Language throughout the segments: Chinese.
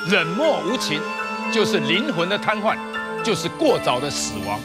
冷漠无情，就是灵魂的瘫痪，就是过早的死亡。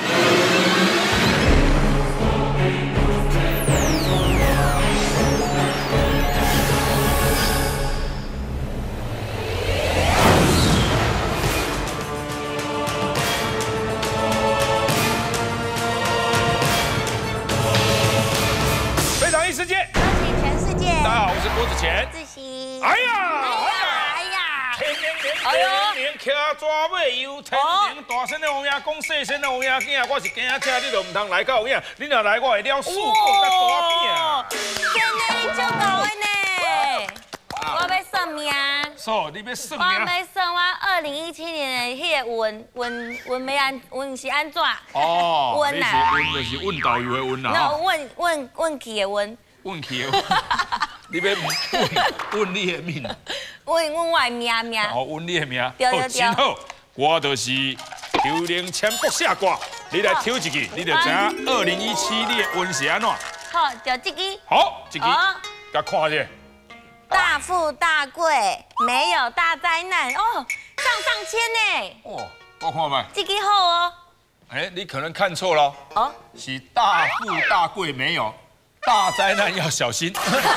非常异世界， 恭喜全世界！ 大家好，我是郭子乾。 自习。 哎呀！天灵骑抓马游，天灵大声的王爷讲细声的王爷囝，我是惊车，你就唔通来到有影，你若来我会了四个甲大饼啊！ 天哪，你足够的呢！我要算命。 说你要算我命？ 要算我2017年的迄个运没安运是安怎？ 哦， 运啊， 运就是运导游的运啦。 那运气的运。 运气的运，你要运你的命。 运我的命。 哦，运你的命。 对。 真好，我就是抽灵签卜下卦，你来抽一个，你就知影2017你的运是安怎。 好，就这个。 好，一个，甲看者。 大富大贵，没有大灾难哦，上千呢。 哦，我看卖。 这个好哦。 哎，你可能看错了。 哦， 是大富大贵没有，大灾难要小心。 真的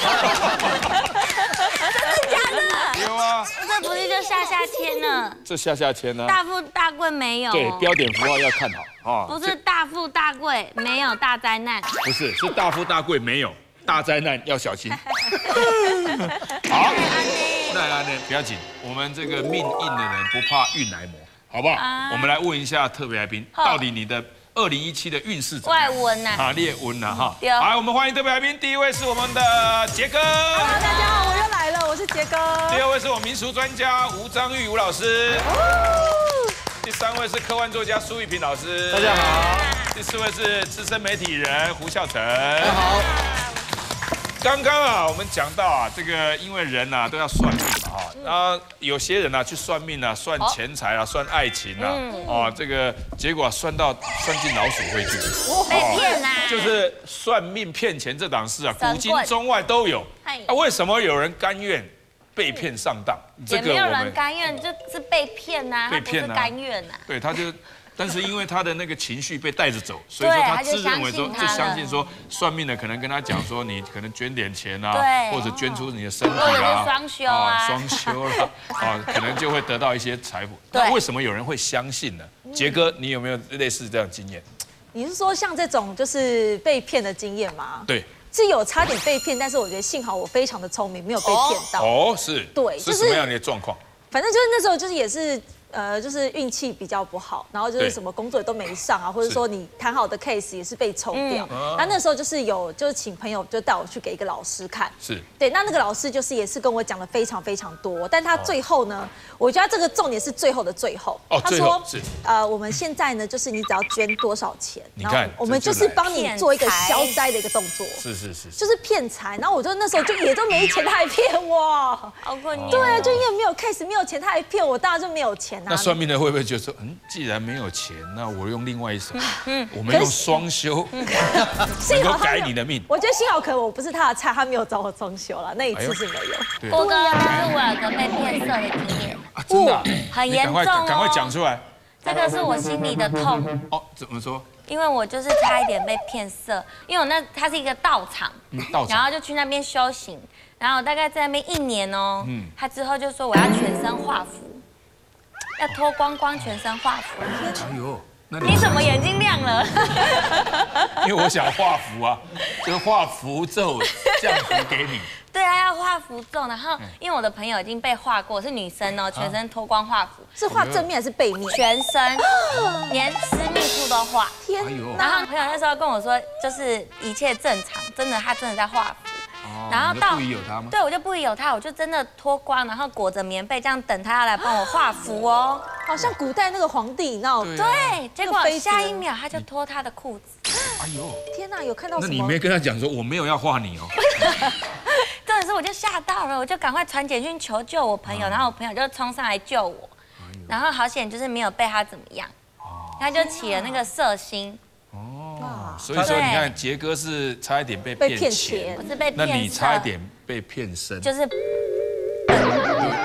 假的？ 有啊， 这不是就下签了？ 这下签呢？ 大富大贵没有。 对，标点符号要看好啊。 不是大富大贵，没有大灾难。 不是，是大富大贵没有，大灾难要小心。好，那安呢？不要紧，我们这个命硬的人不怕运来磨，好不好？我们来问一下特别来宾，到底你的2017的运势怎么样？ 我的运啊， 你的运啊哈。 好， 来，我们欢迎特别来宾，第一位是我们的杰哥。 Hello， 大家好，我又来了，我是杰哥。 第二位是我民俗专家吴章玉吴老师。第三位是科幻作家苏玉平老师。 大家好。 第四位是资深媒体人胡孝成。 大家好。 刚刚啊，我们讲到啊，这个因为人啊都要算命嘛哈，然后有些人啊去算命啊，算钱财啊，算爱情啊，哦，这个结果算进老鼠会去， 被骗啦。 就是算命骗钱这档事啊，古今中外都有。啊，为什么有人甘愿被骗上当？ 也没有人甘愿，就是被骗呐，被骗呐，甘愿呐。 对，他就。但是因为他的那个情绪被带着走，所以说他自认为说就相信说算命的可能跟他讲说你可能捐点钱啊，或者捐出你的身体或者啊， 是双修啊， 双修了啊，可能就会得到一些财富。那为什么有人会相信呢？杰哥，你有没有类似这样的经验？ 你是说像这种就是被骗的经验吗？ 对， 是有差点被骗，但是我觉得幸好我非常的聪明，没有被骗到。 哦，是， 对， 是什么样的状况？ 反正就是那时候就是也是。就是运气比较不好，然后就是什么工作也都没上啊，或者说你谈好的 case 也是被抽掉。那时候就是请朋友就带我去给一个老师看， 是对，那个老师就是也是跟我讲了非常非常多，但他最后呢，我觉得这个重点是最后的最后，他说我们现在呢就是你只要捐多少钱， 你看我们就是帮你做一个消灾的一个动作， 是， 就是骗财。然后我就那时候就也都没钱，他还骗我， 好可怜。 对啊，就因为没有 case 没有钱，他还骗我，当然就没有钱。 那算命的会不会觉得说，既然没有钱，那我用另外一手，我们用双修，能够改你的命？ 我觉得幸好可能我不是他的菜，他没有找我双修了，那一次是没有。 郭哥，就是我有个被骗色的经验啊，真的很严重哦， 赶快讲出来。 这个是我心里的痛哦，怎么说？ 因为我就是差一点被骗色，因为它是一个道场，然后就去那边修行，然后大概在那边1年哦，他之后就说我要全身画符。要脱光全身画符。 哎呦， 你怎么眼睛亮了？ 因为我想画符啊，就画符咒降福给你。 对啊，要画符咒，然后因为我的朋友已经被画过，是女生哦，全身脱光画符， 是画正面还是背面？ 全身，连私密处都画。 天哪！然后朋友那时候跟我说，就是一切正常，真的，他真的在画符。然后到不疑有他吗？ 对，我就不疑有他，我就真的脱光，然后裹着棉被，这样等他要来帮我画符哦。 好像古代那个皇帝，你知道？ 对，结果下一秒他就脱他的裤子。 哎呦！ 天哪，有看到什么？ 那你没跟他讲说我没有要画你哦？ 真的是，我就吓到了，我就赶快传简讯求救我朋友，然后我朋友就冲上来救我，然后好险就是没有被他怎么样，他就起了那个色心。 哦，所以说你看杰哥是差一点被骗钱， 我是被骗， 那你差一点被骗身， 就是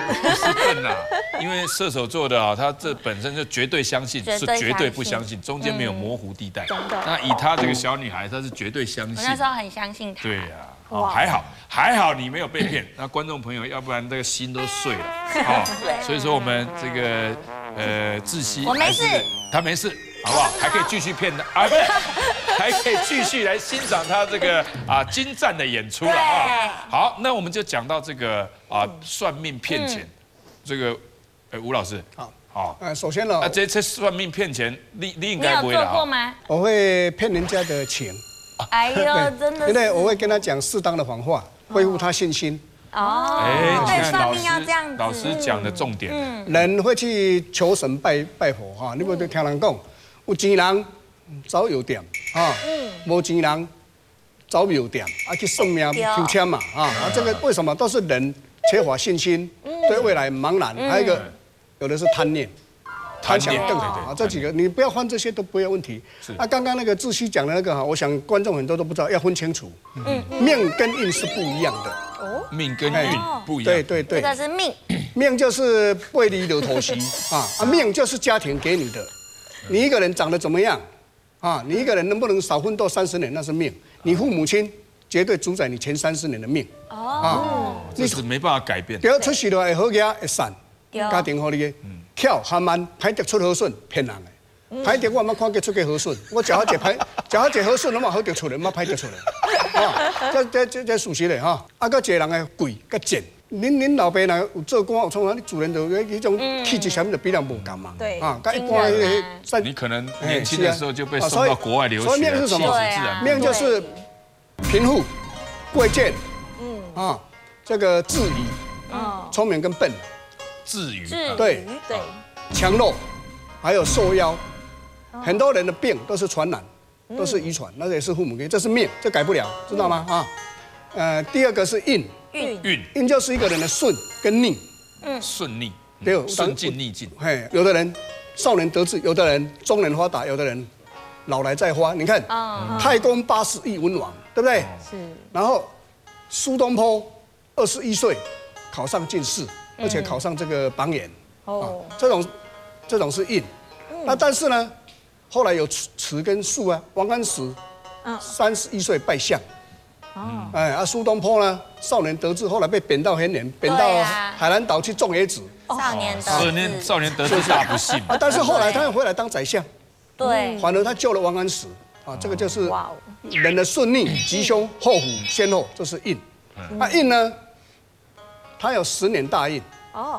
不是笨啦，因为射手座的啊，他这本身就绝对相信，是绝对不相信，中间没有模糊地带。那以她这个小女孩，她是绝对相信。 我那时候很相信她。 对呀，哦，还好你没有被骗。那观众朋友，要不然这个心都碎了。哦，所以说我们这个窒息， 我没事， 他没事。好不好？还可以继续骗他啊，不是，还可以继续来欣赏他这个精湛的演出了啊。好，那我们就讲到这个算命骗钱，这个吴老师，好， 首先呢， 这算命骗钱，你应你有该不会啦。 做过吗？ 我会骗人家的钱， 哎呦，真的， 因为我会跟他讲适当的谎话，恢复他信心。 哦， 哎，你看算命要这样子， 老师讲的重点， 人会去求神拜佛哈，你不对听人讲。有钱人找药店啊，无钱人找庙店去算命求签嘛这个为什么都是人缺乏信心，对未来茫然，还有一个有的是贪念，贪想更好这几个你不要犯这些都不要问题。刚刚那个志熙讲的那个我想观众很多都不知道，要分清楚，命跟运是不一样的。 命跟运不一样。 对， 这个是命， 命就是背离流头席命就是家庭给你的。你一个人长得怎么样你一个人能不能少奋斗30年，那是命。你父母亲绝对主宰你前30年的命。 这是没办法改变。 对，出世了会好嘢会散，家庭好你嘅，巧含慢，歹得出好顺，骗人嘅。歹得我冇看过出个好顺，我食好一个好顺，我嘛好得出来，冇歹得出来。这属实的哈。个一个人嘅贵个贱。您老爸呢有做官有创啥？你主人就迄种气质，什么就比人无同嘛。 对跟一般你可能年轻的时候就被送到国外留学。 所以命是什么？命就是贫富、贵贱，这个智愚，聪明跟笨， 智愚， 对，强弱，还有受腰。很多人的病都是传染，都是遗传，那也是父母给，这是命，这改不了，知道吗？第二个是运。运就是一个人的顺跟逆， 顺逆， 对， 顺境逆境。 有的人少年得志，有的人中年发达，有的人老来再发。你看，太公80亿文王，对不对？是。然后苏东坡21岁考上进士，而且考上这个榜眼。这种是运。那但是呢，后来有雌跟素王安石31岁拜相。苏东坡呢，少年得志，后来被贬到很远，贬到海南岛去种椰子。 少年得志大不幸。 但是后来他又回来当宰相， 对， 反而他救了王安石这个就是人的顺逆、吉凶、祸福、先后，这是运。运呢，他有10年大运。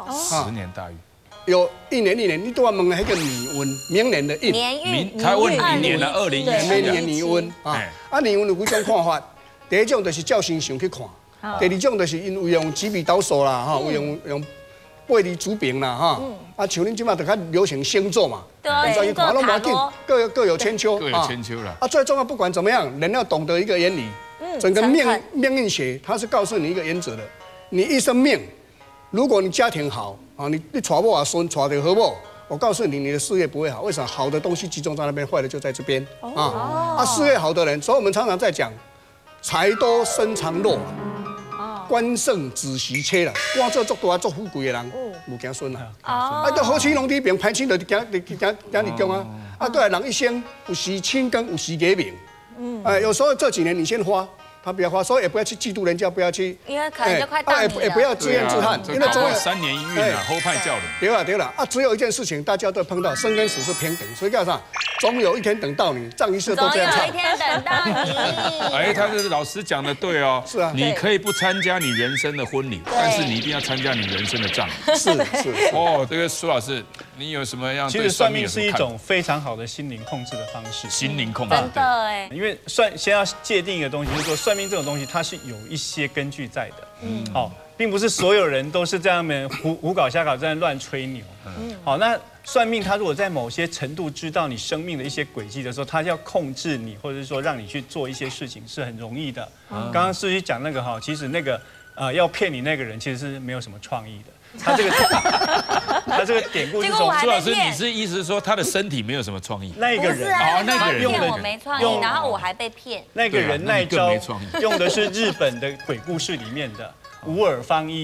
10年大运。 有一年，你都要问那个年运，明年的运。 他问明年的2014 年年运年运有几种看法？第一种就是照星象去看，第二种就是因为用紫微斗数啦，有用八字主平啦，像恁即马就较流行星座嘛， 对，看都无紧， 各有千秋，啦。最重要不管怎么样，人要懂得一个原理，整个命运学它是告诉你一个原则的，你一生命，如果你家庭好你娶某孙娶得好某。我告诉你，你的事业不会好，为什么？好的东西集中在那边，坏的就在这边事业好的人，所以我们常常在讲。财多身长肉官盛子媳妻啦，官做足大做富贵的人，无惊孙啦。都好青龙底边，歹青就行立功对人一生有时清耕，有时给名。有时候这几年你先花。他不要花，所以也不要去嫉妒人家，不要去， 因为可能就快到你了， 也不要自怨自憾，因为总有 3年一运后派教人。 对了只有一件事情大家都碰到，生跟死是平等，所以叫啥？总有一天等到你，藏一世都这样唱。 总有一天等到你。 他这老师讲的对哦， 是啊， 你可以不参加你人生的婚礼，但是你一定要参加你人生的葬礼。 是。 这个苏老师，你有什么样？ 其实算命是一种非常好的心灵控制的方式。 心灵控制， 真的因为先要界定一个东西，就是说算命这种东西，它是有一些根据在的。并不是所有人都是这样的胡搞瞎搞，在乱吹牛。那算命他如果在某些程度知道你生命的一些轨迹的时候，他要控制你，或者是说让你去做一些事情是很容易的。刚刚思琪讲那个其实那个要骗你那个人其实是没有什么创意的。他这个典故是从苏老师，你是意思说他的身体没有什么创意？ 那个人那个人用的我没创意，然后我还被骗。 那个人那一招用的是日本的鬼故事里面的。无耳方医，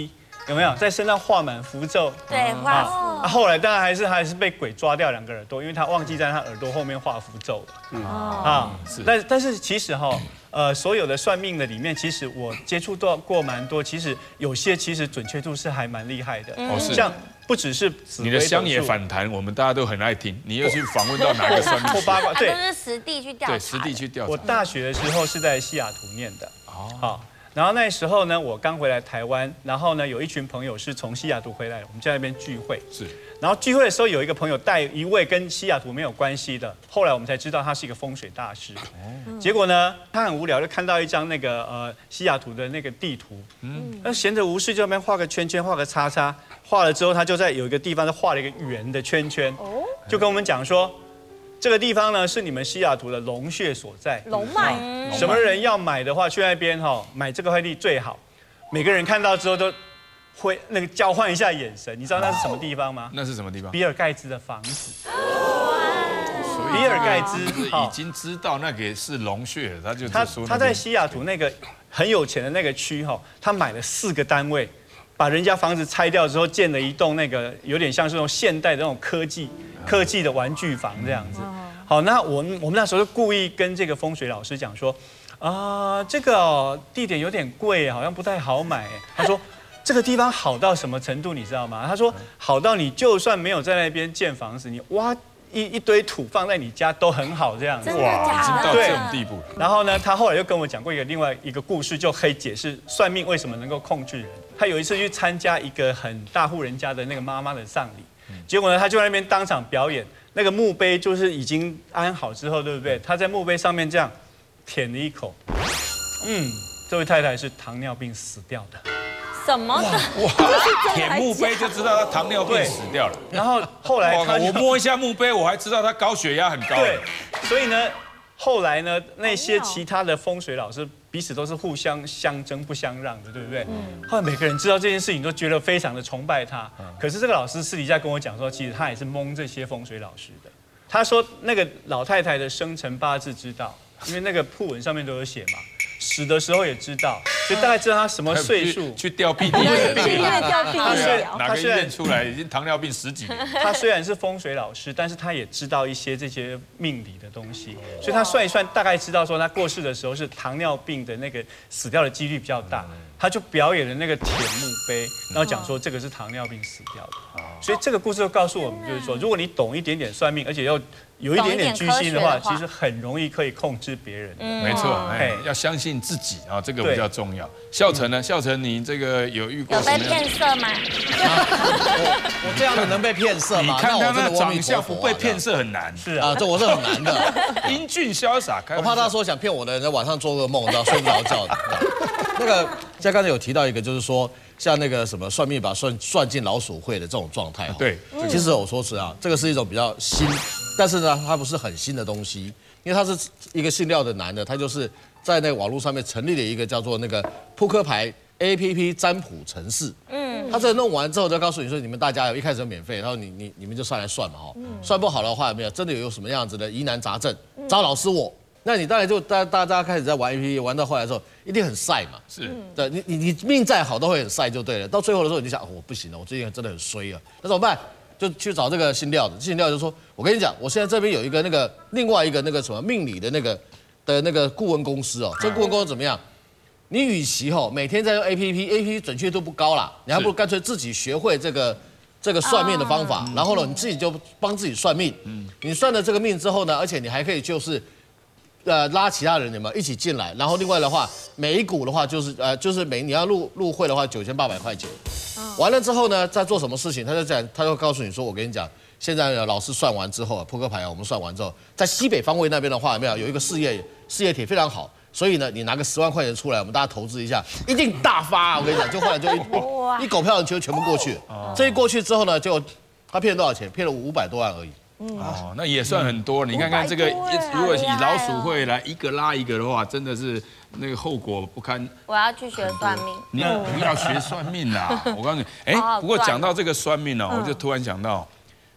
有没有在身上画满符咒？ 对，画符。 后来当然还是被鬼抓掉2个耳朵，因为他忘记在他耳朵后面画符咒了。是。但是其实所有的算命的里面，其实我接触过蛮多，其实有些其实准确度是还蛮厉害的。 是。 像不只是你的乡野反弹，我们大家都很爱听。你又去访问到哪个算命师？ 对，都是实地去调查。 对，实地去调查。 我大学的时候是在西雅图念的。好。然后那时候呢，我刚回来台湾，然后呢，有一群朋友是从西雅图回来的，我们在那边聚会。 是。 然后聚会的时候，有一个朋友带一位跟西雅图没有关系的，后来我们才知道他是一个风水大师。结果呢，他很无聊，就看到一张那个西雅图的那个地图，那闲着无事就在那边画个圈圈，画个叉叉，画了之后，他就在有一个地方就画了一个圆的圈圈，就跟我们讲说。这个地方呢是你们西雅图的龙穴所在， 龙脉。 什么人要买的话，去那边买这个块地最好。每个人看到之后都会那个交换一下眼神。你知道那是什么地方吗？ 那是什么地方？ 比尔盖茨的房子。比尔盖茨已经知道那个是龙穴， 他在西雅图那个很有钱的那个区他买了4个单位。把人家房子拆掉之后，建了一栋那个有点像是那种现代的那种科技的玩具房这样子。好，那我们那时候就故意跟这个风水老师讲说，这个地点有点贵，好像不太好买。他说这个地方好到什么程度，你知道吗？他说好到你就算没有在那边建房子，你挖一堆土放在你家都很好这样子。 哇，已经到这种地步。 然后呢，他后来又跟我讲过另外一个故事，就可以解释算命为什么能够控制人。他有一次去参加一个很大户人家的那个妈妈的丧礼，结果呢，他就在那边当场表演，那个墓碑就是已经安好之后，对不对？他在墓碑上面这样舔了一口，这位太太是糖尿病死掉的。 什么的？ 哇！舔墓碑就知道他糖尿病死掉了。 然后后来我摸一下墓碑，我还知道他高血压很高。 对，所以呢，后来呢，那些其他的风水老师。彼此都是互相相争不相让的，对不对？后来每个人知道这件事情都觉得非常的崇拜他。可是这个老师私底下跟我讲说，其实他也是蒙这些风水老师的。他说那个老太太的生辰八字知道，因为那个讣文上面都有写嘛。死的时候也知道，所以大概知道他什么岁数。 去调病历，哪个医院出来已经糖尿病10几年。 他虽然是风水老师，但是他也知道一些这些命理的东西，所以他算一算，大概知道说他过世的时候是糖尿病的那个死掉的几率比较大。他就表演了那个舔墓碑，然后讲说这个是糖尿病死掉的。所以这个故事就告诉我们，就是说，如果你懂一点点算命，而且要有一点点居心的话，其实很容易可以控制别人。 没错，要相信自己啊，这个比较重要。孝成呢？孝成，你这个有遇过？ 有被骗色吗？ 我这样子能被骗色吗？ 你看他那长相，不被骗色很难。 是啊， 这我是很难的。 英俊潇洒， 我怕他说想骗我的人在晚上做噩梦，你知道睡不着觉的。那个像刚才有提到一个，就是说像那个什么算命把算进老鼠会的这种状态。 对， 其实我说是啊，这个是一种比较新，但是呢，它不是很新的东西，因为他是一个姓廖的男的，他就是在那个网络上面成立了一个叫做那个扑克牌 APP 占卜程式。他这弄完之后就告诉你说，你们大家一开始就免费，然后你们就上来算嘛哈，算不好的话有没有真的有什么样子的疑难杂症，找老师我。那你当然就大家开始在玩 APP， 玩到后来的时候一定很晒嘛。 是， 对你命再好都会很晒就对了。到最后的时候你就想，我不行了，我最近真的很衰啊，那怎么办？就去找这个姓廖的，姓廖就说，我跟你讲，我现在这边有一个那个另外一个那个什么命理的那个顾问公司哦，这顾问公司怎么样？你与其每天在用 APP 准确度不高啦，你还不如干脆自己学会这个算命的方法，然后呢，你自己就帮自己算命。你算了这个命之后呢，而且你还可以就是拉其他人有没有一起进来，然后另外的话，每一股的话就是你要入会的话9800块钱。完了之后呢，再做什么事情，他就告诉你说，我跟你讲，现在老师算完之后，扑克牌我们算完之后，在西北方位那边的话，有一个事业体非常好。所以呢，你拿个10万块钱出来，我们大家投资一下，一定大发！我跟你讲，就后来就一狗票就全部过去了。这一过去之后呢，就他骗了多少钱？骗了500多万而已。 哦，那也算很多。你看看这个，如果以老鼠会来一个拉一个的话，真的是那个后果不堪。 我要去学算命。 你不要学算命啦！我告诉你，不过讲到这个算命呢，我就突然想到，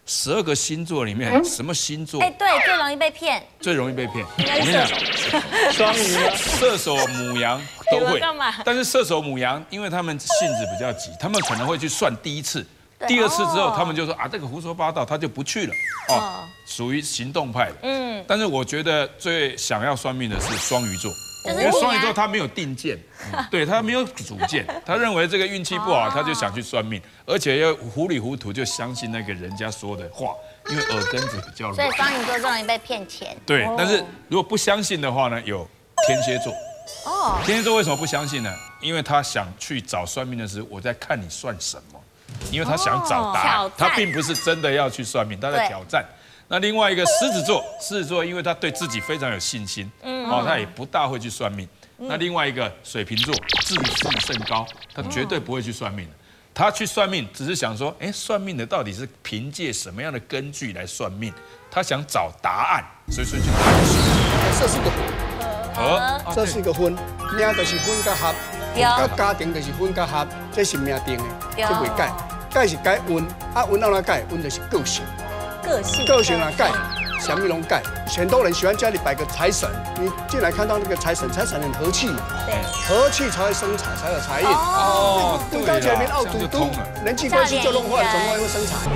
12个星座里面，什么星座？ 哎，对，最容易被骗。 最容易被骗。我跟你讲， 双鱼吗？ 射手、牡羊都会干嘛？ 但是射手、牡羊，因为他们性子比较急，他们可能会去算第一次。第二次之后，他们就说啊，这个胡说八道，他就不去了。哦，属于行动派的。嗯。但是我觉得最想要算命的是双鱼座，因为双鱼座他没有定见，对他没有主见，他认为这个运气不好，他就想去算命，而且又糊里糊涂就相信那个人家说的话，因为耳根子比较软。 所以双鱼座最容易被骗钱。 对，但是如果不相信的话呢，有天蝎座。哦。天蝎座为什么不相信呢？因为他想去找算命的时候，我在看你算什么。因为他想找答案，他并不是真的要去算命，他在挑战。那另外一个狮子座，因为他对自己非常有信心，他也不大会去算命。那另外一个水瓶座，自视甚高，他绝对不会去算命的。他去算命只是想说，哎，算命的到底是凭借什么样的根据来算命？他想找答案，所以去探索。 这是个这是一个婚，命就是婚甲合。家庭就是婚甲合，这是命定的，这袂改，改是改运，运要哪改？运就是个性，个性啊改，什么拢改。很多人喜欢家里摆个财神，你进来看到那个财神很和气嘛，和气才会生财，才有财运。哦，对了，前面凹嘟嘟，人际关系就弄坏，怎么会生财？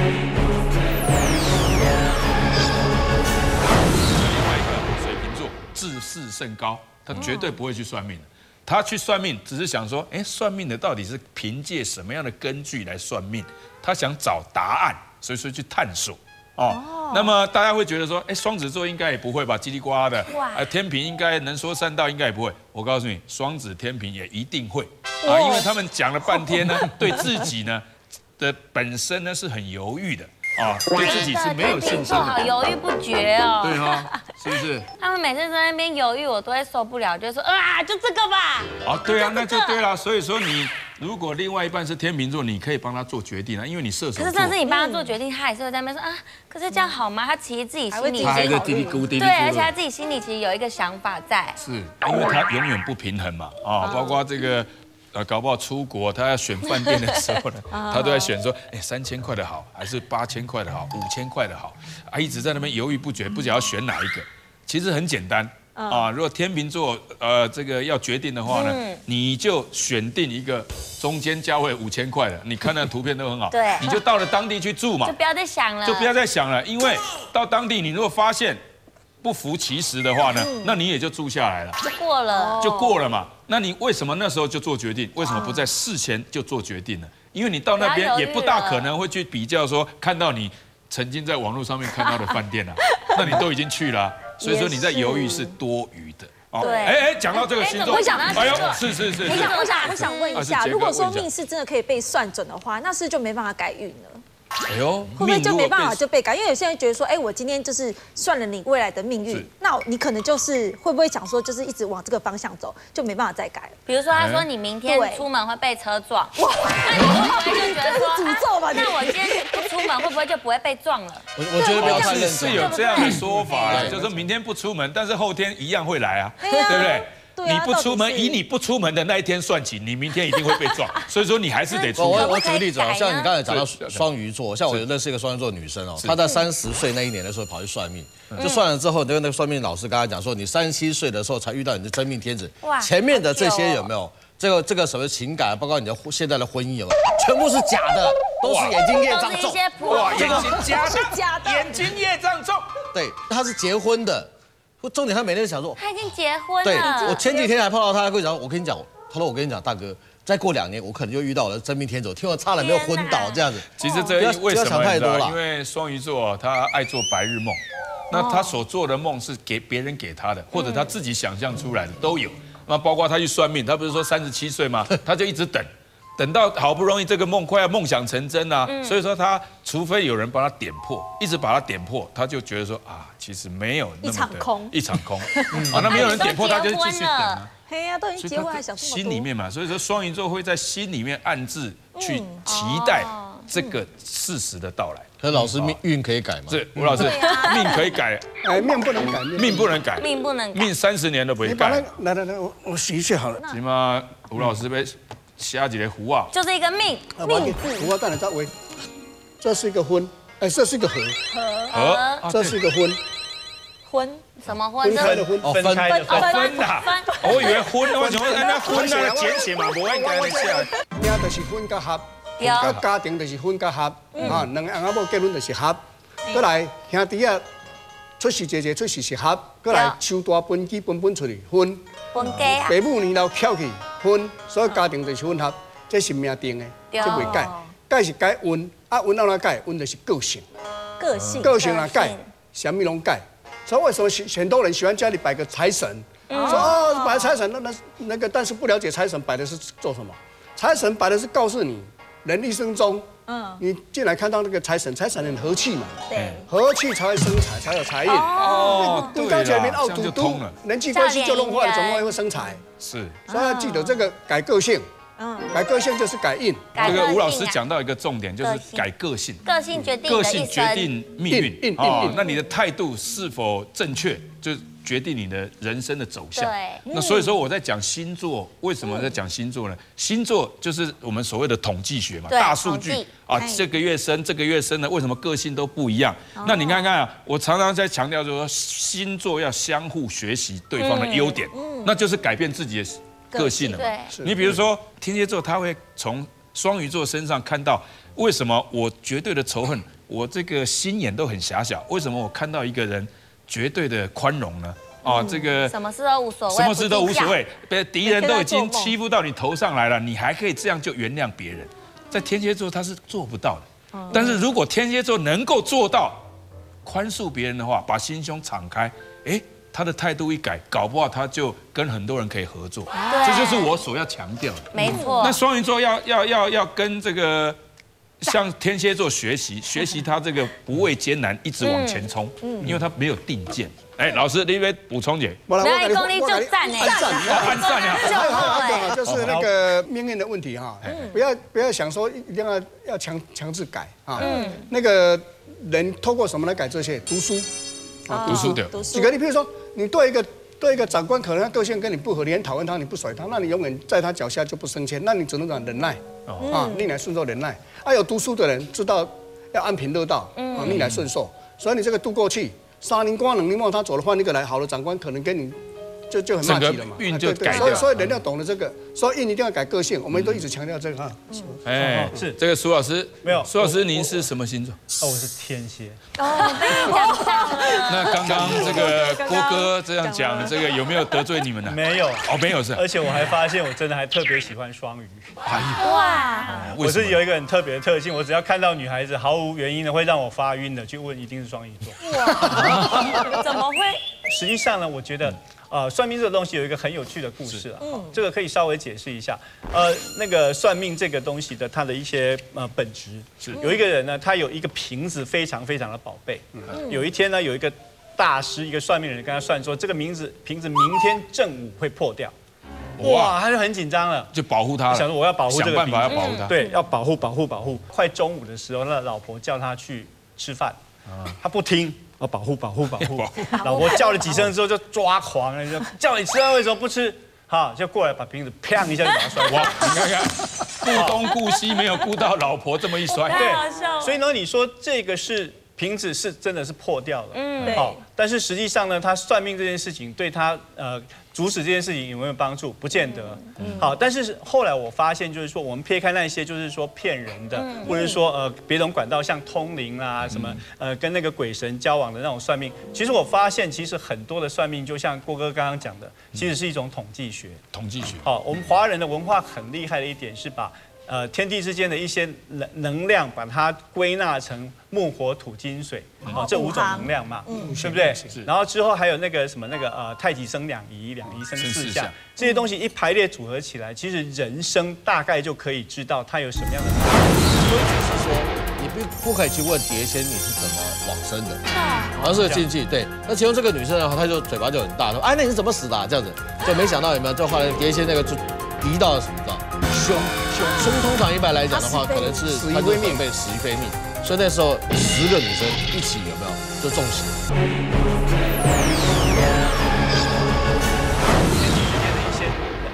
另外一个水瓶座，自视甚高，他绝对不会去算命的。他去算命，只是想说，哎，算命的到底是凭借什么样的根据来算命？他想找答案，所以说去探索。哦，那么大家会觉得说，哎，双子座应该也不会吧，叽里呱啦的。天秤应该能说善道，应该也不会。我告诉你，双子、天秤也一定会啊，因为他们讲了半天呢，对自己呢的本身呢是很犹豫的。啊，对自己是没有信心的， 好犹豫不决哦。 对哈，是不是？ 他们每次在那边犹豫，我都会受不了，就说啊，就这个吧。 啊，对啊，那就对了。所以说你如果另外一半是天秤座，你可以帮他做决定啊，因为你射手座。 可是上次你帮他做决定，他还是会在那边说啊，可是这样好吗？他其实自己心里他还在嘀嘀咕嘀。 对，而且他自己心里其实有一个想法在。 是，因为他永远不平衡嘛，啊，包括这个。搞不好出国，他要选饭店的时候呢，他都在选说，哎，3000块的好，还是8000块的好，5000块的好，啊，一直在那边犹豫不决，不知道要选哪一个。其实很简单啊，如果天秤座这个要决定的话呢，你就选定一个中间价位5000块的，你看那图片都很好， 对， 你就到了当地去住嘛， 就不要再想了， 因为到当地你如果发现不符其实的话呢，那你也就住下来了，就过了嘛。那你为什么那时候就做决定？为什么不在事前就做决定呢？因为你到那边也不大可能会去比较说看到你曾经在网络上面看到的饭店啊，那你都已经去了，所以说你在犹豫是多余的。 对， 讲到这个星座， 哎呦， 是。 我想问一下，如果说命是真的可以被算准的话，那是就没办法改运了。 哎呦， 会不会就没办法就被改？因为有些人觉得说，哎，我今天就是算了你未来的命运，那你可能就是会不会想说，就是一直往这个方向走，就没办法再改了？ 比如说，他说你明天出门会被车撞，哇，那你会不会就觉得说， 诅咒吧？ 那我今天不出门会不会就不会被撞了？ 我觉得不要太认真， 是有这样的说法啦，就是说明天不出门，但是后天一样会来啊，对不对？你不出门，以你不出门的那一天算起，你明天一定会被撞，所以说你还是得出门。 我举个例子啊，像你刚才讲到双鱼座，像我认识一个双鱼座女生哦，她在30岁那一年的时候跑去算命，就算了之后，那个算命老师跟她讲说，你37岁的时候才遇到你的真命天子，前面的这些有没有？这个什么情感，包括你的现在的婚姻有没有？全部是假的，都是眼睛业障重。 哇，眼睛假的，眼睛业障重。 对，他是结婚的。重点，他每天想说， 他已经结婚了。 对，我前几天还碰到他，跟我讲，我跟你讲，他说我跟你讲，大哥，再过2年，我可能就遇到我的真命天子，听我差点没有昏倒这样子。 其实这为什么？因为双鱼座他爱做白日梦，那他所做的梦是别人给他的，或者他自己想象出来的都有。那包括他去算命，他不是说37岁吗？他就一直等到好不容易这个梦快要梦想成真啊，所以说他除非有人帮他点破，一直把他点破，他就觉得说啊，其实没有那么的一场空，啊，那没有人点破，他就继续等啊。 嘿呀，都已经结婚还想这么多。 心里面嘛，所以说双鱼座会在心里面暗自去期待这个事实的到来。 可是老师运可以改吗？ 是吴老师，命可以改， 命不能改， 命不能改，命30年都不会改。 来，我洗一下好了。 起码吴老师被下几个胡啊， 就是一个命字。 胡啊，当然在为，这是一个婚， 哎，这是一个合，这是一个婚。 婚什么婚？ 分开的婚， 分开的分啊！我以为婚，我想说那婚那个简写嘛，不应该写。 囝就是婚甲合，甲家庭就是婚甲合，啊，两个翁仔某结婚就是合。过来兄弟啊，出世一个出世是合，过来收大分基分出去婚。 分家啊。 父母年老翘去婚，所以家庭就是婚合，这是命定的，这袂改。改是改运，啊运哪来改？运就是个性。个性来改，什么拢改。所以为什么很多人喜欢家里摆个财神？说哦，摆财神，那个，但是不了解财神摆的是做什么？财神摆的是告诉你，人一生中，你进来看到那个财神，财神很和气嘛，对，和气才会生财，才有财运。哦，对了，前面这样就通了， 人际关系就弄坏了，怎么会生财？ 是， 所以要记得这个改个性。改个性就是改运。 这个吴老师讲到一个重点，就是改个性。 个性决定个性决定命运。哦，那你的态度是否正确，就决定你的人生的走向。对。那所以说我在讲星座，为什么在讲星座呢？星座就是我们所谓的统计学嘛，大数据啊，这个月生的，为什么个性都不一样？那你看看啊，我常常在强调，就是说星座要相互学习对方的优点，那就是改变自己的个性了嘛。你比如说天蝎座，他会从双鱼座身上看到为什么我绝对的仇恨，我这个心眼都很狭小，为什么我看到一个人绝对的宽容呢？啊，这个什么事都无所谓， 什么事都无所谓，被敌人都已经欺负到你头上来了，你还可以这样就原谅别人，在天蝎座他是做不到的。但是如果天蝎座能够做到宽恕别人的话，把心胸敞开，他的态度一改，搞不好他就跟很多人可以合作，这就是我所要强调的。 没错。 那双鱼座要跟这个向天蝎座学习他这个不畏艰难，一直往前冲，因为他没有定见。老师，你要补充点。 没有功力就赞哎， 按赞呀！ 还有就是那个命运的问题哈，不要想说一定要强制改啊。那个人透过什么来改这些？读书。 读书的。 举个例，比如说你对一个长官，可能他个性跟你不合，你很讨厌他，你不甩他，那你永远在他脚下就不升迁，那你只能讲忍耐逆来顺受忍耐。有读书的人知道要安贫乐道逆来顺受，所以你这个度过去，3年光2年旺，他走了换一个来，好的长官可能跟你就很骂街了嘛， 运就改掉。 所以人要懂得这个，所以运一定要改个性，我们都一直强调这个哈。 是这个苏老师没有， 苏老师您是什么星座？ 我是天蝎。 那刚刚这个郭哥这样讲，这个有没有得罪你们呢？ 没有， 没有是。 而且我还发现，我真的还特别喜欢双鱼。 哇！ 我是有一个很特别的特性，我只要看到女孩子毫无原因的会让我发晕的，去问一定是双鱼座。 哇！怎么会？ 实际上呢，我觉得。算命这个东西有一个很有趣的故事啊，这个可以稍微解释一下。那个算命这个东西的它的一些本质是有一个人呢，他有一个瓶子非常非常的宝贝。有一天呢，有一个大师，一个算命人跟他算说，这个瓶子明天正午会破掉。哇，他就很紧张了， 就保护他了， 想说我要保护这个瓶子， 想办法要保护他。 对，要保护。快中午的时候，那老婆叫他去吃饭，他不听。保护！老婆叫了几声之后就抓狂了，就叫你吃啊，为什么不吃？就过来把瓶子砰一下就把它摔破。 你看看，顾东顾西，没有顾到老婆这么一摔。 对，所以呢，你说这个是瓶子是真的是破掉了，好，但是实际上呢，他算命这件事情对他主使这件事情有没有帮助？不见得。好，但是后来我发现，就是说我们撇开那些就是说骗人的，或者说别种管道像通灵啦什么跟那个鬼神交往的那种算命，其实我发现其实很多的算命，就像郭哥刚刚讲的，其实是一种统计学。好，我们华人的文化很厉害的一点是把天地之间的一些能量，把它归纳成木火土金水，这5种能量嘛，对不对？然后之后还有那个什么太极生两仪，两仪生4象，这些东西一排列组合起来，其实人生大概就可以知道它有什么样的。 所以就是说，你不可以去问碟仙你是怎么往生的，好像是个禁忌。对，那其中这个女生呢，她就嘴巴就很大，说：“哎，那你是怎么死的？”这样子，就没想到有没有？就后来碟仙那个就敌到了什么的凶，通常一般来讲的话，可能是死于非命，所以那时候10个女生一起有没有就中邪？ 天地之间的一些能量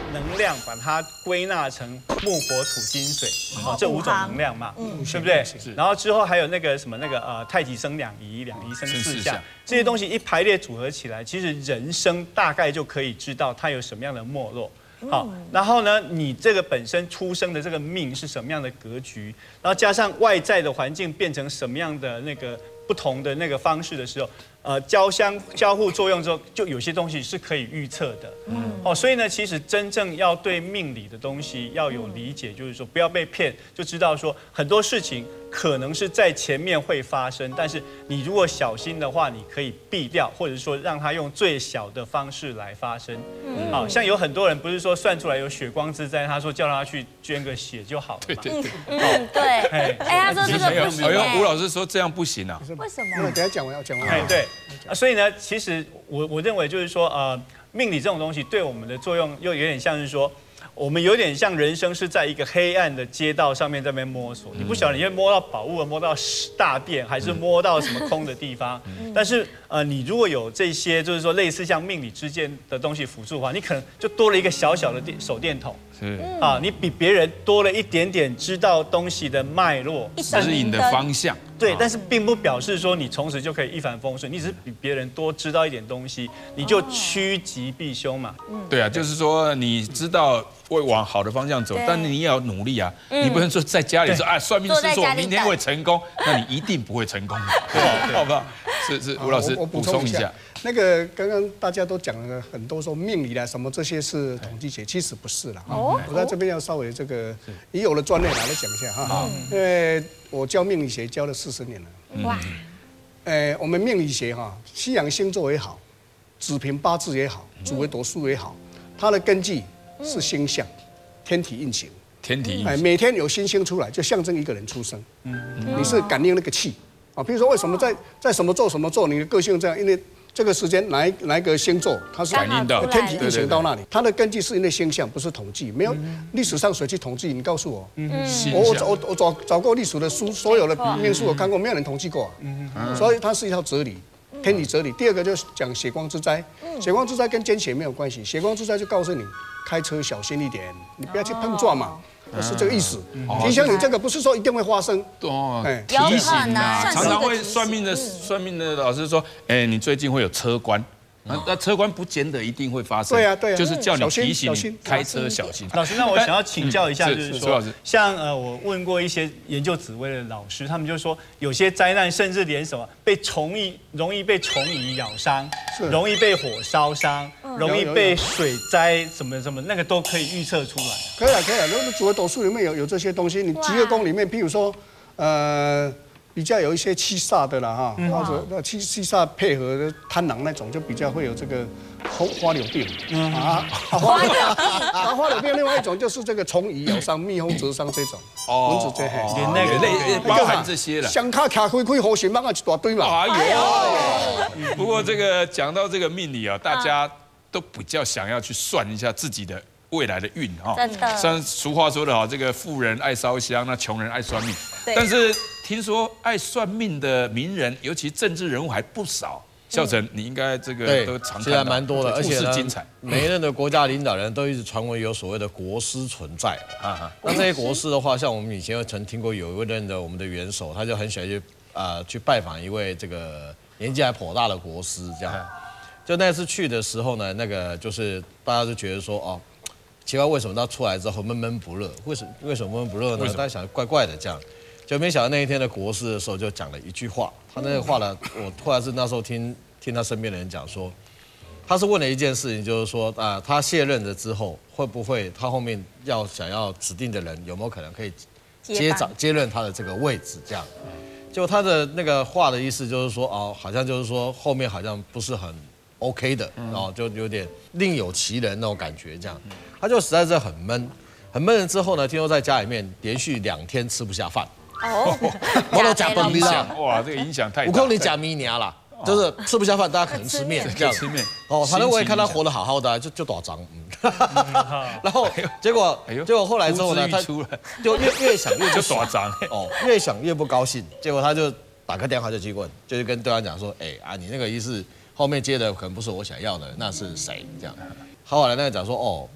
量把它归纳成木、火、土、金、水，这5种能量嘛，对不对？然后之后还有那个什么太极生两仪，两仪生四象，这些东西一排列组合起来，其实人生大概就可以知道它有什么样的脉络。好，然后呢，你这个本身出生的这个命是什么样的格局，然后加上外在的环境变成什么样的那个不同的那个方式的时候，交互作用之后，就有些东西是可以预测的。所以呢，其实真正要对命理的东西要有理解，就是说不要被骗，就知道说很多事情可能是在前面会发生，但是你如果小心的话，你可以避掉，或者说让它用最小的方式来发生。像有很多人不是说算出来有血光之灾，他说叫他去捐个血就好了嘛。 对。他说这个不行。 吴老师说这样不行啊？ 为什么？ 等下讲完要讲完。 对。所以呢，其实我认为就是说，命理这种东西对我们的作用又有点像是说，我们有点像人生是在一个黑暗的街道上面在那边摸索，你不晓得你会摸到宝物，摸到大便，还是摸到什么空的地方。但是你如果有这些就是说类似像命理之间的东西辅助的话，你可能就多了一个小小的手电筒。你比别人多了一点点知道东西的脉络， 指引的方向。 对，但是并不表示说你从此就可以一帆风顺，你只是比别人多知道一点东西，你就趋吉避凶嘛。 对啊，就是说你知道会往好的方向走，但你也要努力啊。你不能说在家里说算命师说我明天会成功，那你一定不会成功的，好不好？是吴老师，我补充一下。 那个刚刚大家都讲了很多，说命理啦什么这些是统计学，其实不是啦。我在这边要稍微这个已有的专业来讲一下哈。因为我教命理学教了40年了。哇。我们命理学哈，西洋星座也好，子平八字也好，紫微斗数也好，它的根基是星象、天体运行。 天体运行。 每天有星星出来，就象征一个人出生。你是感应那个气啊。比如说为什么在什么座，你的个性这样，因为这个时间哪一个星座，它是感应到天体运行到那里，它的根基是因为星象，不是统计。没有历史上谁去统计？你告诉我。我找过历史的书，所有的命数我看过，没有人统计过。所以它是一套哲理，天理哲理。第二个就是讲血光之灾，血光之灾跟捐血没有关系，血光之灾就告诉你开车小心一点，你不要去碰撞嘛。是这个意思，提醒你这个不是说一定会发生。 提醒啊，常常会算命的老师说，你最近会有车关，那车关不见得一定会发生。 对啊， 就是叫你提醒你开车小心。 老师，那我想要请教一下，就是说，像我问过一些研究紫微的老师，他们就说有些灾难甚至连什么容易被虫蚁咬伤，容易被火烧伤。容易被水灾什么那个都可以预测出来。 可以了。那紫微斗数里面有这些东西，你极恶宫里面，譬如说，比较有一些七煞的啦哈，或者那七煞配合的贪狼那种，就比较会有这个花柳病花柳病。另外一种就是这个虫蚁咬伤、蜜蜂蛰伤这种，蚊子这些， 那个类包含这些了。 双脚卡开好心帮啊一大堆嘛。 哎呦，不过这个讲到这个命理啊，大家都比较想要去算一下自己的未来的运哈。 真的。 像俗话说得好，这个富人爱烧香，那穷人爱算命。但是听说爱算命的名人，尤其政治人物还不少。孝成，你应该这个都常看到， 现在蛮多的，而且故事精彩。 每一任的国家领导人都一直传闻有所谓的国师存在。那这些国师的话，像我们以前曾听过有一任的我们的元首，他就很喜欢去拜访一位这个年纪还颇大的国师，这样。就那次去的时候呢，那个就是大家就觉得说奇怪为什么他出来之后闷闷不乐？为什么闷闷不乐呢？大家想怪怪的这样，就没想到那一天的国师的时候就讲了一句话，他那个话呢，我后来是那时候听他身边的人讲说，他是问了一件事情，就是说他卸任了之后，会不会他后面想要指定的人有没有可能可以接任他的这个位置这样？就他的那个话的意思就是说好像就是说后面好像不是很 OK 的，就有点另有其人那种感觉，这样，他就实在是很闷了之后呢，听说在家里面连续2天吃不下饭，我都讲崩了， 哇，这个影响太大。 悟空你讲迷娘啦，就是吃不下饭，大家可能吃面这样， 吃面反正我也看他活得好好的，就打仗，然后结果后来之后呢，他就越想越就打仗， 越想越不高兴，结果他就打个电话就去问，就是跟对方讲说，你那个意思。后面接的可能不是我想要的，那是谁？这样，后来那个讲说，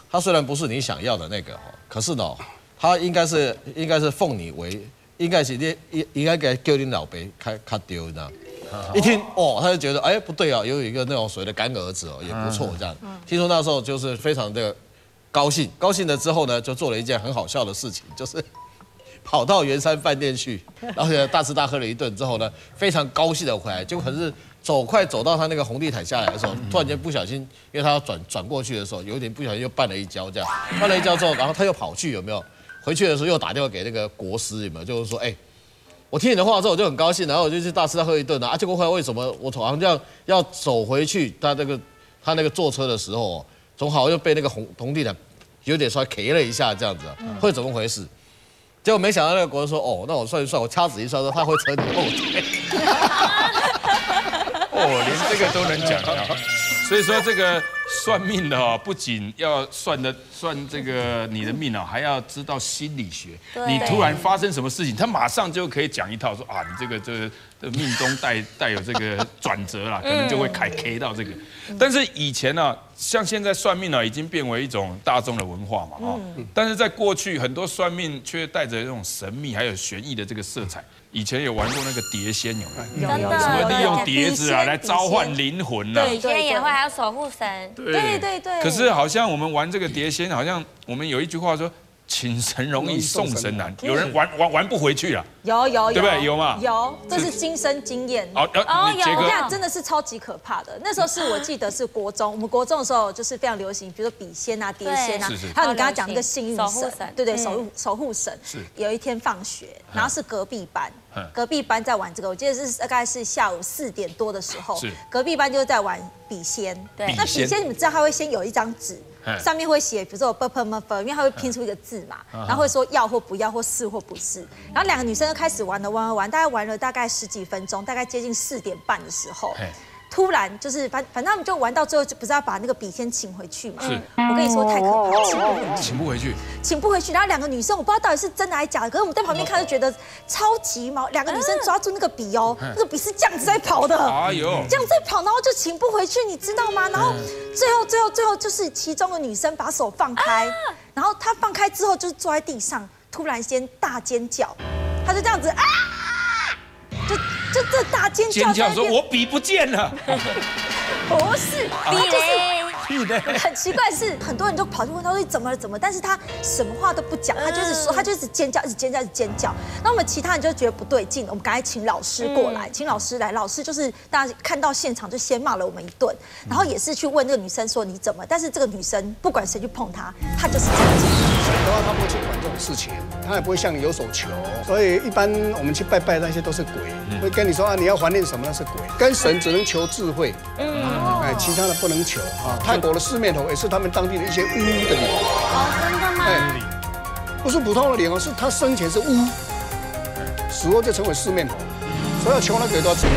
他虽然不是你想要的那个，可是呢，他应该是奉你为，应该给叫你老爸卡丢这样。一听哦，他就觉得哎不对啊，有一个那种所谓的干儿子哦也不错这样。听说那时候就是非常的高兴，高兴了之后呢，就做了一件很好笑的事情，就是跑到圆山饭店去，然后大吃大喝了一顿之后呢，非常高兴的回来，结果可是快走到他那个红地毯下来的时候，突然间不小心，因为他要转过去的时候，有一点不小心又绊了一跤，这样绊了一跤之后，然后他又跑去有没有？回去的时候又打电话给那个国师有没有？就是说，哎，我听你的话之后我就很高兴，然后我就去大吃大喝一顿啊，结果后来为什么我好像要走回去他那个坐车的时候，正好又被那个红地毯有点稍微 K 了一下这样子，会怎么回事？结果没想到那个国师说，哦，那我算一算，我掐指一算说他会扯你后腿。 哦，连这个都能讲啊！所以说这个算命的哦，不仅要算这个你的命哦，还要知道心理学。你突然发生什么事情，他马上就可以讲一套，说啊，你这个命中带有这个转折啦，可能就会K 到这个。但是以前呢，像现在算命呢，已经变为一种大众的文化嘛，哦。但是在过去，很多算命却带着这种神秘还有悬疑的这个色彩。以前有玩过那个碟仙，有没有？ 有什么利用碟子啊来召唤灵魂啊？ 以前也会，还有守护神。 对。 可是好像我们玩这个碟仙，好像我们有一句话说，请神容易送神难，有人玩不回去了。 有， 对不对？有吗？ 有，这是亲身经验。 有， 这样真的是超级可怕的。那时候我记得是国中，我们国中的时候就是非常流行，比如说笔仙啊、碟仙啊，还有你刚刚讲那个幸运神，对，守护神。是。有一天放学，然后是隔壁班在玩这个，我记得是大概是下午4点多的时候，隔壁班就是在玩笔仙。对。那笔仙你们知道，他会先有一张纸。上面会写，比如说我 因为他会拼出一个字嘛，然后会说要或不要，或是或不是。然后2个女生就开始玩，大概玩了大概10几分钟，大概接近4点半的时候，突然就是反正他们就玩到最后，就不是要把那个笔仙请回去嘛？我跟你说太可怕，请不回去。然后2个女生，我不知道到底是真的还是假的，可是我们在旁边看就觉得超级毛。2个女生抓住那个笔哦，那个笔是这样子在跑的，这样在跑，然后就请不回去，你知道吗？然后最后就是其中的女生把手放开，然后她放开之后就是坐在地上，突然间大尖叫，她就这样子啊！就这大尖叫说：“我笔不见了。” 不是，笔嘞。很奇怪是，很多人就跑去问他说怎么了？但是他什么话都不讲，他就是说，他就是尖叫，一直尖叫。那我们其他人就觉得不对劲，我们赶快请老师过来，请老师来。老师就是大家看到现场就先骂了我们一顿，然后也是去问那个女生说你怎么？但是这个女生不管谁去碰她，她就是这样子。 神的话，他不会去管这种事情，他也不会向你有所求。所以一般我们去拜拜那些都是鬼，会跟你说啊，你要怀念什么？那是鬼。跟神只能求智慧，其他的不能求啊。泰国的四面佛也是他们当地的一些巫的脸。 真的吗？ 不是普通的脸哦，是他生前是巫，死后就成为四面佛，所以要求那个都要注意。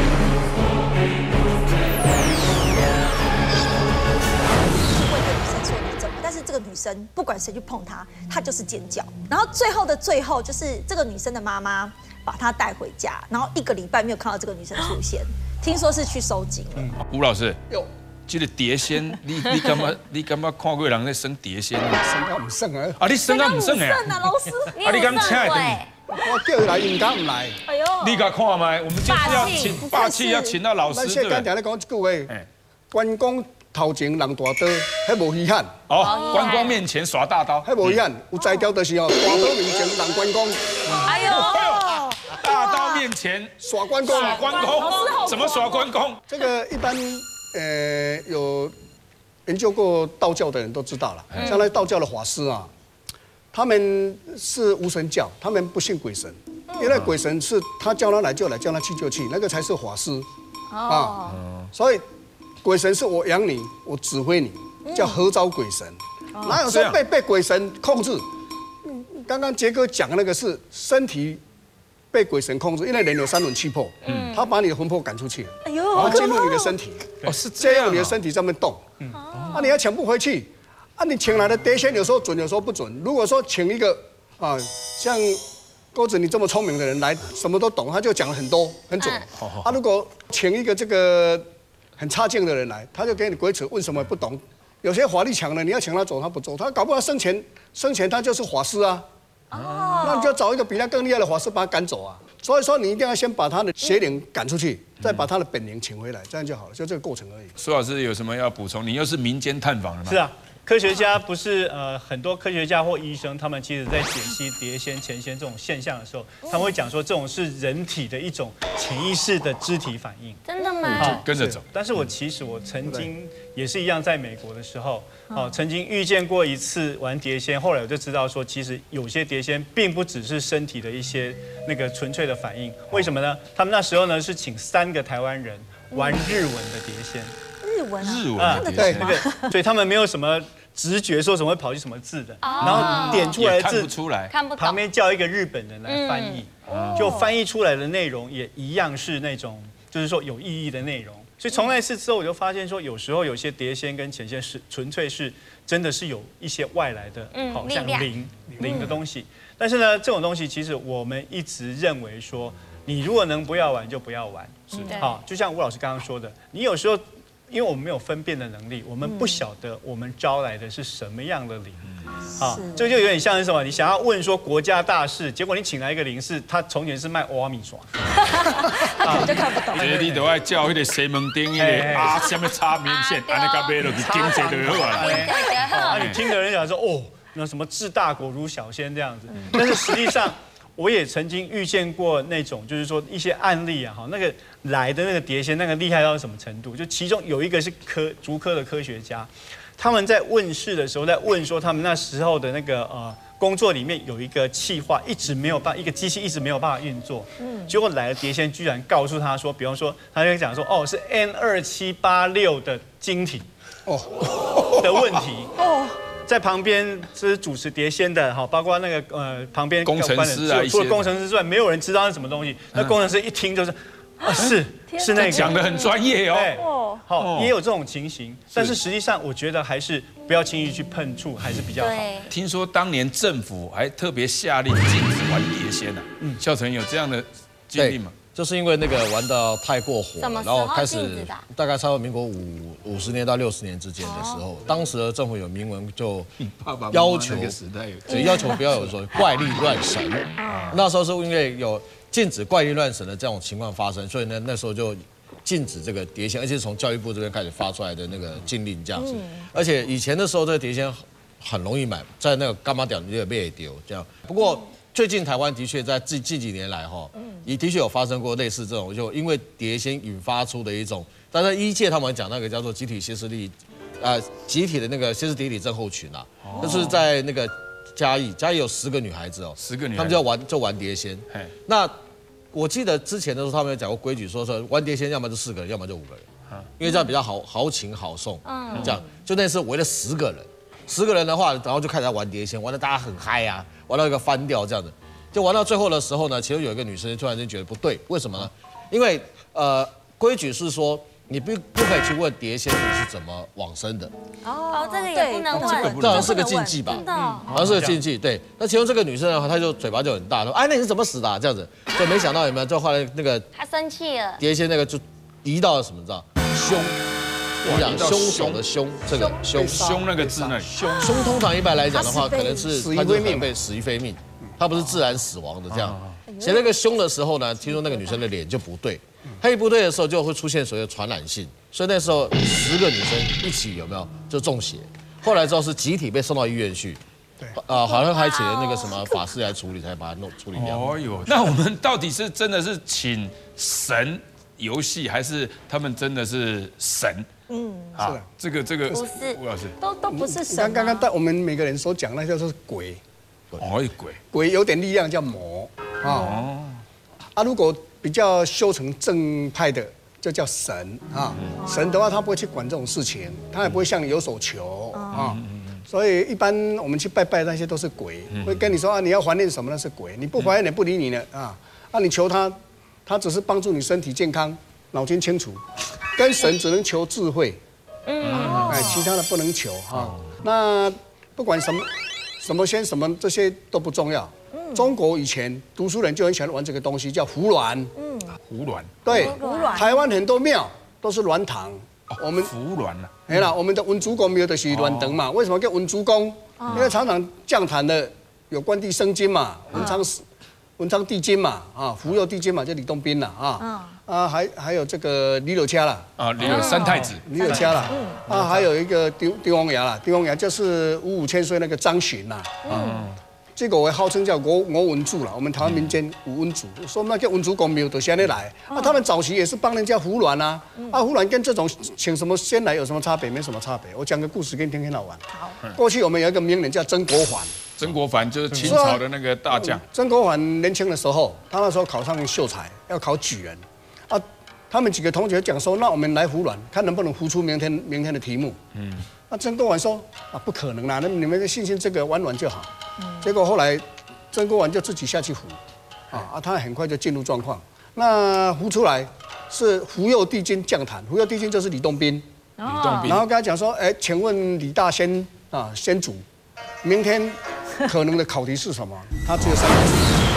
这个女生不管谁去碰她，她就是尖叫。然后最后的最后，就是这个女生的妈妈把她带回家，然后1个礼拜没有看到这个女生出现，听说是去收金了。 吴老师，这个碟仙，你干嘛看过人在生碟仙？ 生不生啊？ 啊， 你生啊不生哎？ 老师， 你敢请来？ 我叫他来，应该唔来。 哎呦， 你敢看麦？我们就是要请霸气，要请到老师。 咱现在刚才讲一句话，关公头前人大刀，迄无稀罕。 关公面前耍大刀， 迄无稀罕。有才调就是大刀面前人关公。 哎呦， 大刀面前耍关公。 怎么耍关公？ 这个一般有研究过道教的人都知道了。像那道教的法师啊，他们是无神教，他们不信鬼神，因为鬼神是他叫他来就来，叫他去就去，那个才是法师啊。所以鬼神是我养你，我指挥你，叫合招鬼神。哪有说被鬼神控制？刚刚杰哥讲的那个是身体被鬼神控制，因为人有3魂7魄，他把你的魂魄赶出去，然后进入你的身体， 是这样， 你的身体在那边动，你要抢不回去，你请来的碟仙有时候准，有时候不准。如果说请一个像钩子你这么聪明的人来，什么都懂，他就讲了很多很准。如果请一个这个很差劲的人来，他就给你鬼扯，问什么不懂， 有些法力强的，你要请他走，他不走，他搞不好生前他就是法师啊。那你就找一个比他更厉害的法师把他赶走啊。所以说你一定要先把他的邪灵赶出去，再把他的本灵请回来，这样就好了，就这个过程而已。 苏老师有什么要补充？你又是民间探访的吗？ 是啊。科学家不是很多科学家或医生，他们其实在解析碟仙、前仙这种现象的时候，他们会讲说这种是人体的一种潜意识的肢体反应。 真的吗？ 就跟着走。 但是我曾经也是一样，在美国的时候，曾经遇见过一次玩碟仙，后来我就知道说，其实有些碟仙并不只是身体的一些那个纯粹的反应。为什么呢？他们那时候呢是请3个台湾人玩日文的碟仙。 日文对，那个，所以他们没有什么直觉说什么会跑去什么字的，然后点出来的字看不出来， 看不懂， 旁边叫一个日本人来翻译，就翻译出来的内容也一样是那种就是说有意义的内容。所以从那次之后，我就发现说，有时候有些碟仙跟前仙是纯粹是真的是有一些外来的，好像灵的东西。但是呢，这种东西其实我们一直认为说，你如果能不要玩就不要玩，是好，就像吴老师刚刚说的，你有时候。因为我们没有分辨的能力，我们不晓得我们招来的是什么样的灵，啊，这就有点像是什么？你想要问说国家大事，结果你请来一个灵士，他从前是卖欧阿米刷， 就看不懂。 你都爱叫那个西门町那个啊，什么插面线，安尼甲买落去经济就好了。 啊，你听的人讲说哦，那什么治大国如小仙这样子，但是实际上。我也曾经遇见过那种，就是说一些案例啊，哈，那个来的那个碟仙，那个厉害到什么程度？就其中有一个是竹科的科学家，他们在问世的时候，在问说他们那时候的那个工作里面有一个企划一直没有办法，一个机器一直没有办法运作，结果来了碟仙居然告诉他说，比方说他就讲说，哦，是 N2786的晶体的问题。在旁边是主持碟仙的，哈，包括那个旁边工程师啊， 除了工程师之外，没有人知道是什么东西。那工程师一听就是，是那个讲得很专业哦。好，也有这种情形，但是实际上我觉得还是不要轻易去碰触，还是比较好。 听说当年政府还特别下令禁止玩碟仙啊，孝成有这样的经历吗？ 就是因为那个玩到太过火，然后开始大概差不多民国50年到60年之间的时候，当时的政府有明文就要求，要求不要有说怪力乱神。那时候是因为有禁止怪力乱神的这种情况发生，所以呢那时候就禁止这个碟仙，而且是从教育部这边开始发出来的那个禁令这样子。而且以前的时候这个碟仙很容易买，在那个干妈店你也被丢这样。不过最近台湾的确在近几年来哈，也的确有发生过类似这种，就因为碟仙引发出的一种，但是医界他们讲那个叫做集体歇斯底里，集体的那个歇斯底里症候群啊，就是在那个嘉义有10个女孩子哦，10个女孩子，他们就玩碟仙。那我记得之前的时候他们有讲过规矩，说玩碟仙要么就4个人，要么就5个人，因为这样比较豪情好送。这样就那次围了10个人。10个人的话，然后就开始玩碟仙，玩得大家很嗨啊，玩到一个翻掉这样子，就玩到最后的时候呢，其中有一个女生突然间觉得不对，为什么呢？因为规矩是说你不可以去问碟仙你是怎么往生的。 这个也不能问， 这好像是个禁忌吧？好像是个禁忌。对，那其中这个女生呢，她就嘴巴就很大，说：“哎，那你是怎么死的啊？”这样子，就没想到有没有，就后来那个她生气了， 碟仙那个就移到了什么，你知道？凶。我讲凶手的凶，这个凶那个字那里，凶通常一般来讲的话，可能是他就被死于非命，他不是自然死亡的这样。写那个凶的时候呢，听说那个女生的脸就不对，她一不对的时候就会出现所谓的传染性，所以那时候10个女生一起有没有就中邪，后来之后是集体被送到医院去，好像还请了那个什么法师来处理，才把它处理掉。 哦哟，那我们到底是真的是请神游戏，还是他们真的是神？是的，这个不是， 吴老师都不是神。 刚刚我们每个人所讲那就是鬼， 鬼有点力量叫魔如果比较修成正派的，就叫神啊。神的话，他不会去管这种事情，他也不会向你有所求所以一般我们去拜拜那些都是鬼，会跟你说你要怀念什么那是鬼，你不怀念也不理你了你求他，他只是帮助你身体健康、脑筋清楚。跟神只能求智慧，其他的不能求那不管什么仙什么这些都不重要。中国以前读书人就很喜欢玩这个东西，叫胡鸾。 胡鸾， 对，台湾很多庙都是鸾堂， 我们服卵了。 哎啦，我们的文殊公庙就是卵堂嘛。为什么叫文殊公？因为常常降坛的有关帝生金嘛，文昌帝金嘛，福佑帝金嘛，就李洞宾啦，还有这个李柳家啦， 李柳三太子， 李柳家啦，还有一个帝王爷啦，帝王爷就是55千岁那个张巡啦，这个我号称叫我文主啦，我们台湾民间五文主，说那叫文主公庙都先来，他们早期也是帮人家服卵啊，服卵跟这种请什么先来有什么差别？没什么差别。我讲个故事给你听，很好玩。过去我们有一个名人叫曾国藩。 曾国藩就是清朝的那个大将。 曾国藩年轻的时候，他那时候考上秀才，要考举人，他们几个同学讲说，那我们来服卵，看能不能服出明天的题目。那曾国藩说，不可能啦，那你们的信心这个玩玩就好。结果后来曾国藩就自己下去服，他很快就进入状况。那服出来是福佑帝君降坛，福佑帝君就是李洞宾。然后跟他讲说，请问李大仙主，明天可能的考题是什么？他只有3个字。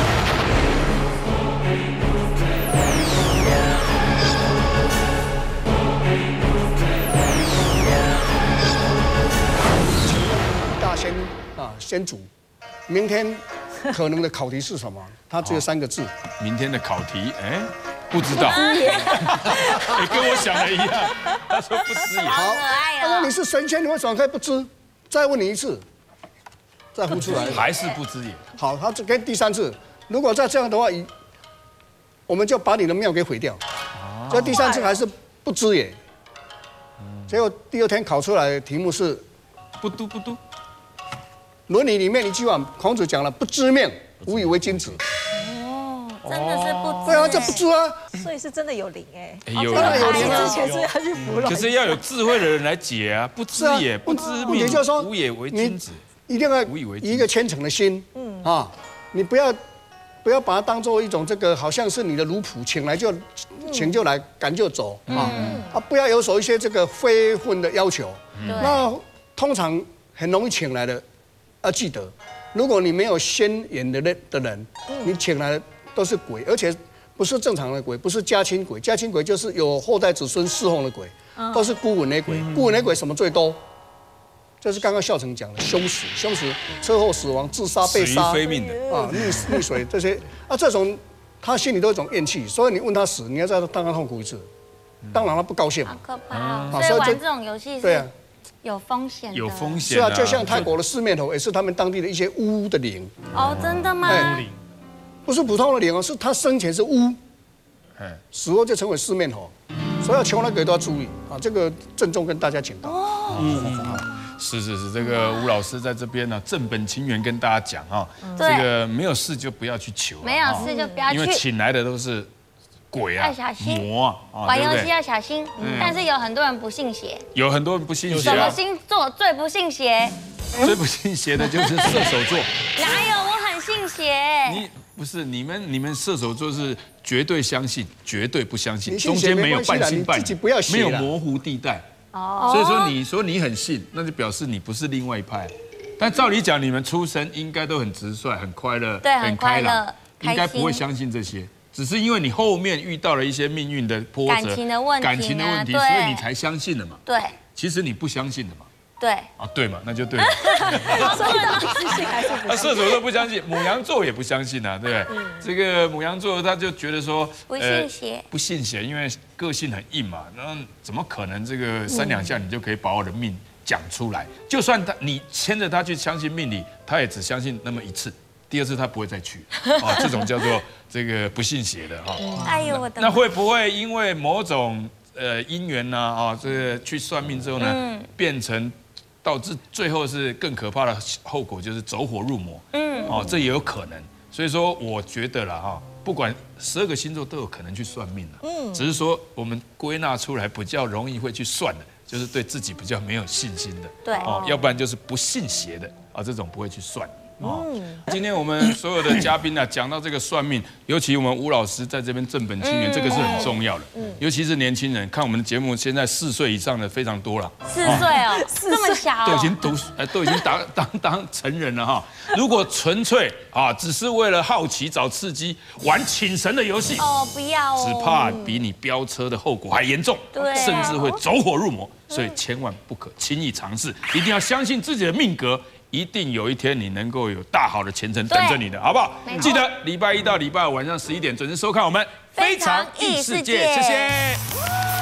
请问李大仙主，明天可能的考题是什么？他只有3个字。 明天的考题，不知道。也跟我想的一样，他说不知也。 好，他说你是神仙，你为什么可以不知？再问你一次。再呼出来还是不知也。 好，他跟第3次，如果再这样的话，我们就把你的庙给毁掉。这第3次还是不知也。结果第2天考出来的题目是不都。 论理里面一句话，孔子讲了，不知命，无以为君子。 真的是不知。 对啊，这不知啊。 所以是真的有灵有当然有灵之前是要去服卵。 可是要有智慧的人来解啊，不知也，不知命，无以为君子。一定要以一个虔诚的心，你不要把它当做一种这个好像是你的奴仆，请就来，赶就走不要有所一些这个非分的要求。那通常很容易请来的，要记得，如果你没有仙缘的人，你请来的都是鬼，而且不是正常的鬼，不是家亲鬼，家亲鬼就是有后代子孙侍奉的鬼，都是孤魂野鬼。孤魂野鬼什么最多？就是刚刚孝成讲的凶死、车祸死亡、自杀、被杀、 死于非命的溺水这些这种他心里都有一种怨气，所以你问他死，你要再让他痛苦一次，当然他不高兴。 好可怕所以玩这种游戏是有风险的。 有风险。 是啊，就像泰国的四面头，也是他们当地的一些巫的灵。 真的吗？ 不是普通的灵是他生前是巫，死后就成为四面头，所以要求那个都要注意这个郑重跟大家警告。 是，这个吴老师在这边呢，正本清源跟大家讲这个没有事就不要去求， 没有事就不要去， 因为请来的都是鬼啊、魔玩游戏要小心。但是有很多人不信邪， 有很多人不信邪。 什么星座最不信邪？ 最不信邪的就是射手座。 哪有？我很信邪。 不是你们射手座是绝对相信，绝对不相信，中间没有半信半疑，没有模糊地带。所以说你说你很信，那就表示你不是另外一派。但照理讲，你们出生应该都很直率、很快乐、很开朗，应该不会相信这些。只是因为你后面遇到了一些命运的波折、 感情的问题， 所以你才相信了嘛。 对， 其实你不相信的嘛。 对。 对嘛，那就对了。那射手座不相信，牡羊座也不相信啊，对不对？这个牡羊座他就觉得说，不信邪，因为个性很硬嘛，那怎么可能这个3两下你就可以把我的命讲出来？就算你牵着他去相信命理，他也只相信那么1次，第2次他不会再去。这种叫做这个不信邪的哎呦我的！ 那会不会因为某种因缘呢？这个去算命之后呢，变成导致最后是更可怕的后果，就是走火入魔。这也有可能。所以说，我觉得啦不管12个星座都有可能去算命的。只是说我们归纳出来比较容易会去算的，就是对自己比较没有信心的。 对。 要不然就是不信邪的这种不会去算。 今天我们所有的嘉宾呢，讲到这个算命，尤其我们吴老师在这边正本清源，这个是很重要的。尤其是年轻人，看我们的节目，现在4岁以上的非常多了。 4岁哦，这么小， 都已经当成人了哈。如果纯粹只是为了好奇找刺激，玩请神的游戏， 不要哦， 只怕比你飙车的后果还严重，甚至会走火入魔。所以千万不可轻易尝试，一定要相信自己的命格。一定有一天你能够有大好的前程等着你的，好不好？记得礼拜1到礼拜5晚上11点准时收看我们《非常异世界》，谢谢。